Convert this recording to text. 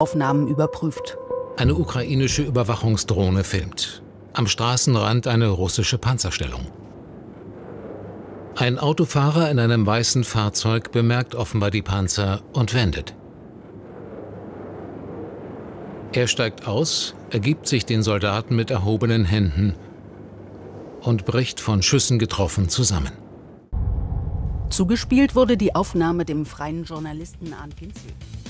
Aufnahmen überprüft. Eine ukrainische Überwachungsdrohne filmt. Am Straßenrand eine russische Panzerstellung. Ein Autofahrer in einem weißen Fahrzeug bemerkt offenbar die Panzer und wendet. Er steigt aus, ergibt sich den Soldaten mit erhobenen Händen und bricht von Schüssen getroffen zusammen. Zugespielt wurde die Aufnahme dem freien Journalisten Arndt Pinzel.